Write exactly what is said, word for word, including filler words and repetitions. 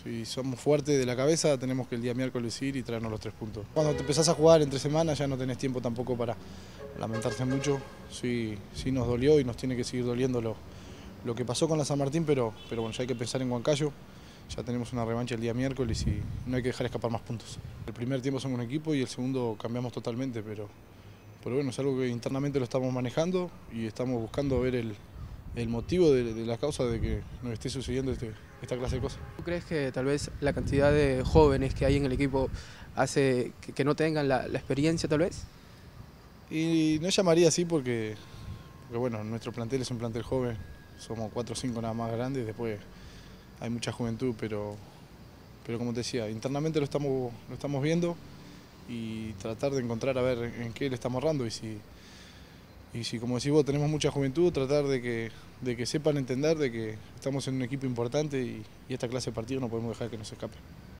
Si somos fuertes de la cabeza, tenemos que el día miércoles ir y traernos los tres puntos. Cuando te empezás a jugar entre semanas ya no tenés tiempo tampoco para lamentarse mucho. Sí, sí nos dolió y nos tiene que seguir doliendo lo, lo que pasó con la San Martín, pero, pero bueno, ya hay que pensar en Huancayo. Ya tenemos una revancha el día miércoles y no hay que dejar escapar más puntos. El primer tiempo somos un equipo y el segundo cambiamos totalmente, pero, pero bueno, es algo que internamente lo estamos manejando y estamos buscando ver el, el motivo de, de la causa de que nos esté sucediendo este, esta clase de cosas. ¿Tú crees que tal vez la cantidad de jóvenes que hay en el equipo hace que, que no tengan la, la experiencia tal vez? Y no llamaría así porque, porque bueno, nuestro plantel es un plantel joven, somos cuatro o cinco nada más grandes, después hay mucha juventud, pero, pero como te decía, internamente lo estamos, lo estamos viendo y tratar de encontrar a ver en qué le estamos errando y si, y si como decís vos tenemos mucha juventud, tratar de que, de que sepan entender de que estamos en un equipo importante y, y esta clase de partidos no podemos dejar que nos escape.